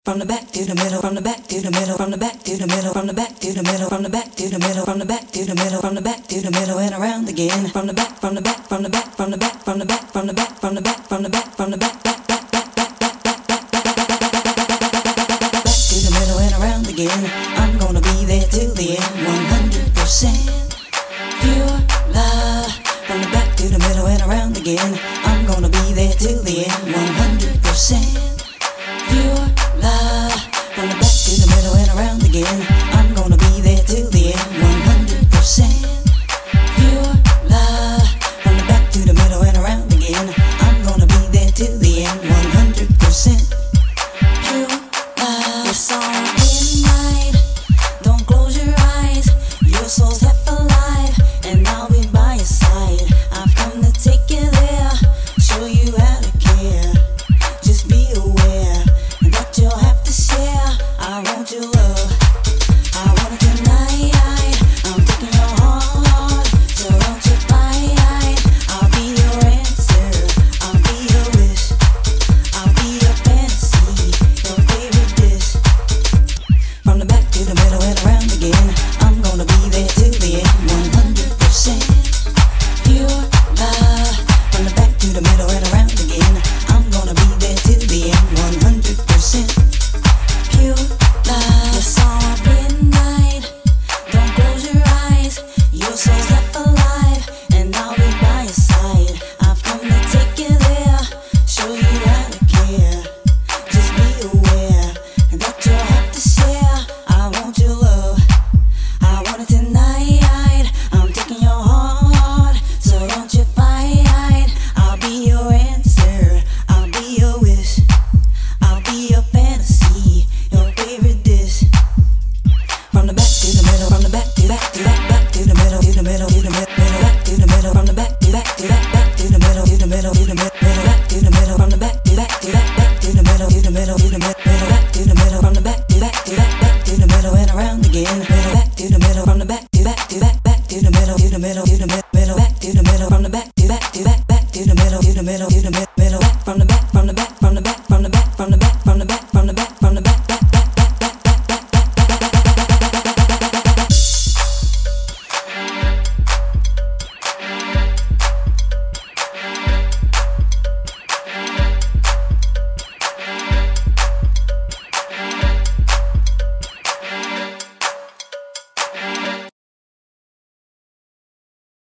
From the back to the middle, from the back to the middle, from the back to the middle, from the back to the middle, from the back to the middle, from the back to the middle, from the back to the middle, and around again. From the back, from the back, from the back, from the back, from the back, from the back, from the back, from the back, from the back, back to the middle and around again. I'm gonna be there till the end, 100% pure love. From the back to the middle and around again. I'm gonna be there till the end, 100% pure love. From the back to the middle and around again. I'm gonna be there till the end, 100% pure love. From the back to the middle and around again. I'm gonna be there till the end, 100% pure love. It's all midnight, don't close your eyes. Your soul's half alive, and I'll be by your side. I've come to take you there, show you how to care. Just be aware that you'll have to share. I want your love, I want it tonight. I'm taking your heart, so don't you fight. I'll be your answer, I'll be your wish, I'll be your fantasy, your favorite dish. From the back to the middle and around again. I'm gonna be there till the end, 100% pure love. From the back to the middle and around again. I'm gonna be there till the end, 100% pure love. It's all midnight, don't close your eyes. Your soul's half alive, and I'll be by your side. I've come to take you there, show you how to care. Just be aware that you'll have to share. I want your love, I want it tonight. I'm taking your heart, so don't you fight. I'll be your answer, I'll be your wish, I'll be your fantasy, your favorite dish. From the back to the middle, from the back to back to back, back to the middle, to the middle, to the middle, back to the middle, from the back to back to back, back to the middle, to the middle, to the middle, back to the middle, from the back to back to back, back to the middle, to the middle, to the middle, back to the middle, from the back to back to back, back to the middle and around again. Back to the middle, from the back to back to back, back to the middle, to the middle, to the middle, back to the middle, from the back to back to back, back to the middle, to the middle, to the middle.